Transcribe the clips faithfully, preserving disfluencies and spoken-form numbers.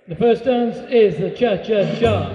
The first dance is the cha-cha-cha.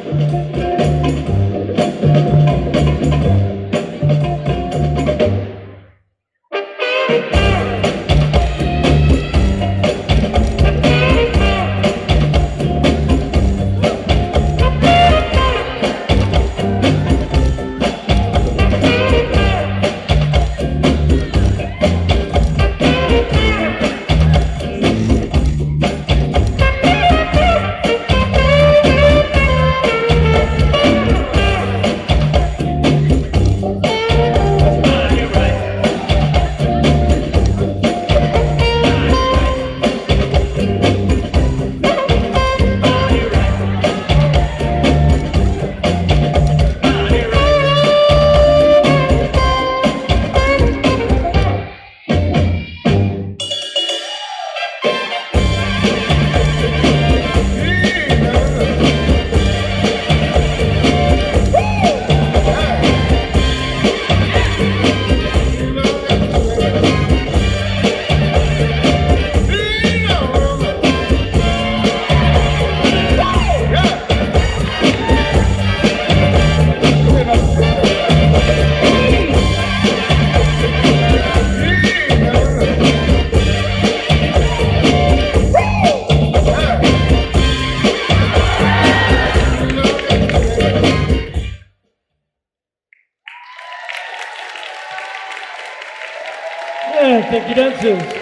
Thank you, dancers.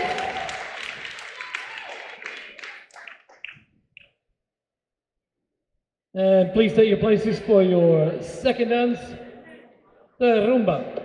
And please take your places for your second dance, the rumba.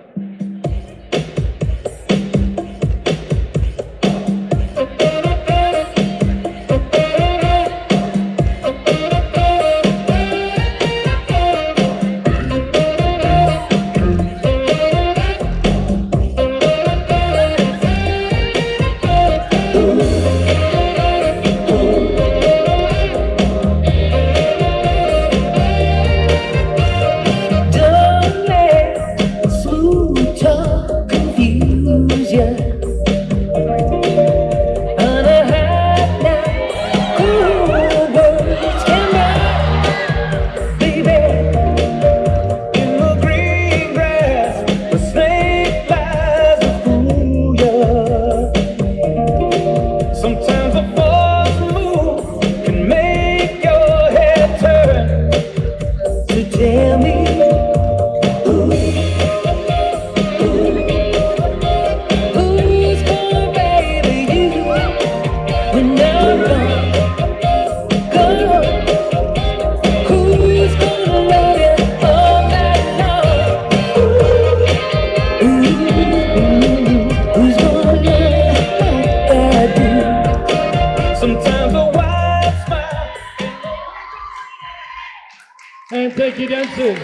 And thank you, dancers.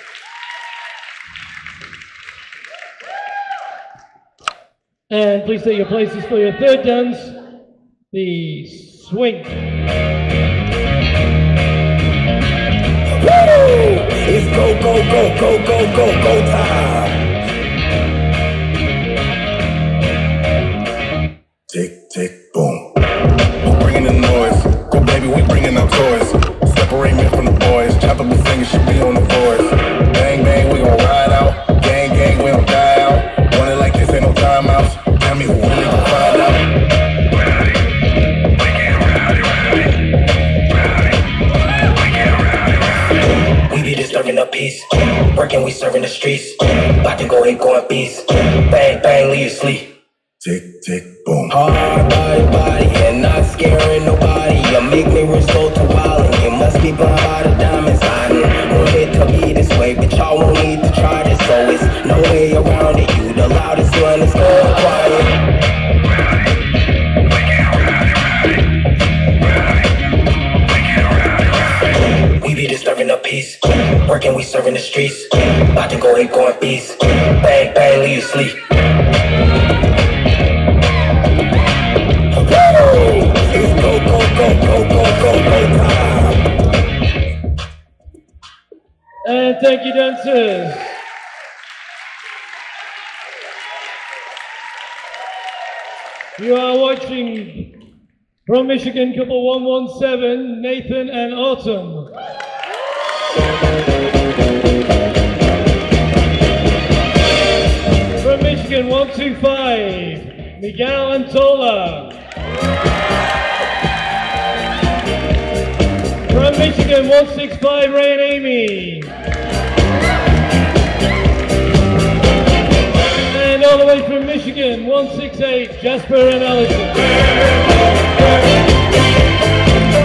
And please take your places for your third dance, the swing. Woo! It's go, go, go, go, go, go, go time. Tick, tick, boom. We're bringing the noise. Go, baby, we bringing our toys. Separate me from the boys. Chop up the singing, should be on the boards. Bang, bang, we gon' ride out. Gang, gang, we don't die out. Want it like this, ain't no timeouts. Tell me who really can find out. We be disturbing the peace. Working, we serving the streets. About to go hit, going beast. Bang, bang, leave you sleep. Tick, tick, boom. Hard body, body, and not scaring nobody. You make me wrist go to wild, and you must be blind by the diamonds. I won't hit to be this way, but y'all won't need to try this. So it's no way around it. You the loudest one, it's going quiet. We be disturbing the peace. Working, we serving the streets. About to go hit, going beast. Bang, bang, leave you sleep. It's go, go, go, go, go, go, go time. And thank you, dancers. You are watching From Michigan, couple one one seven, Nathan and Autumn. From Michigan, one two five, Miguel and Tola. From Michigan, one six five, Ray and Amy. And all the way from Michigan, one six eight, Jasper and Allison.